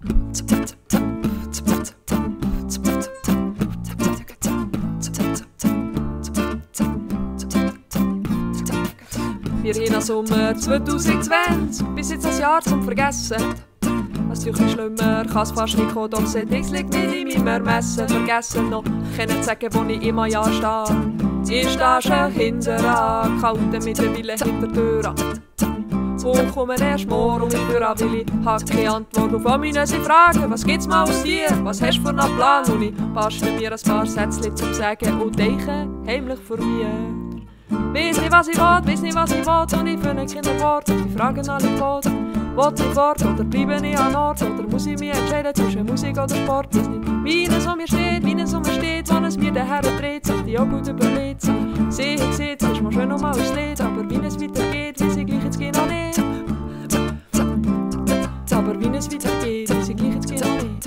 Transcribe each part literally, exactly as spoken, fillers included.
Wir haben am Sommer zwanzig zwanzig bis jetzt ein Jahr zum Vergessen. Was viel schlimmer kann es fast nicht kommen, doch das liegt nicht in meinem Ermessen. Vergessen noch, können zu sagen, wo ich immer ja stehe. Ich stehe schon hinterher, gehalten mittlerweile hinter der Tür an. Wo kommen erst morgen und für an, weil ich habe keine Antwort auf all meine Fragen. Was gibt's mal aus dir? Was hast du für einen Plan? Und ich bastle mir ein paar Sätze zum Sagen und denke heimlich vor mir. Weiss nicht, was ich will, weiss nicht, was ich will, und ich finde keine Worte. Die fragen alle tot. Will ich fort oder bleibe ich an Ort? Oder muss ich mich entscheiden zwischen Musik oder Sport? Weiss nicht, wie es um mir steht, wie es um mir steht, wann es mir daher dreht, sich die auch gut überlegt. Sehe ich sehe, es ist mal schön nochmal ein Lied, aber wie es weitergeht, weiss ich gleich jetzt genau nicht. Aber wie es weitergeht, weiss ich gleich jetzt genau nicht.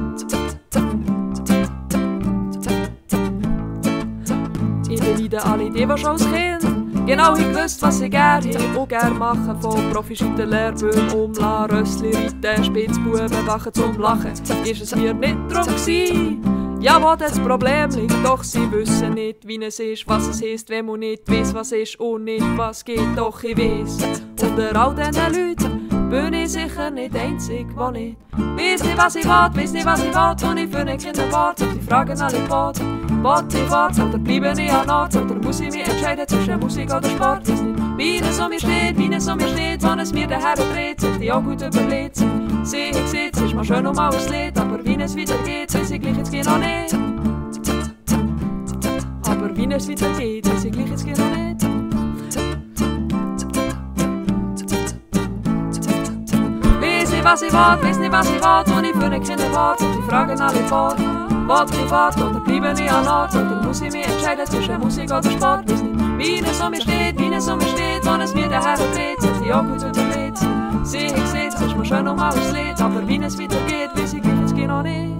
Ich beneide alle die, die schon als Kind genau ich gewusst, was ich gerne habe und gerne mache. Von Profi-Schütten, Lehrbühnen, Umlagen, Rössli, Reiten, Spitzbuben, Wachen zum Lachen. Ist es mir nicht drum gewesen, ja, wo das Problem liegt. Doch sie wissen nicht, wie es ist, was es heisst, wenn man nicht weiss, was ist und nicht, was geht. Doch ich weiss, unter all diesen Leuten bin ich sicher nicht einzig, wo nicht weiss nicht, was ich will, weiss nicht, was ich will, und ich finde keine Worte. Die fragen alle Boden. Will ich fort oder bleibe ich an Ort? Oder muss ich mich entscheiden zwischen Musik oder Sport? Weiss nicht, wie es um mir steht, wie es um mir steht, wann es mir daher dreht, sich die auch gut überlegt. Sehe ich sehe, es ist mal schön um alles Lied, aber wie es weitergeht, weiss ich gleich jetzt genau nicht. Aber wie es weitergeht, weiss ich gleich jetzt genau nicht. Weiss nicht, was ich will, weiss nicht, was ich will, und ich finde keine Worte. Die fragen alle vor. Will ich fort oder bleibe ich an Ort? Oder muss ich mich entscheiden zwischen Musik oder Sport? Weiss nicht, wie es um mir steht, wie es um mir steht, wann es mir daher dreht, sich die auch gut überlegt. Sehe ich sehe, es ist mal schön um alles Lied, aber wie es weitergeht, weiss ich gleich jetzt genau nicht.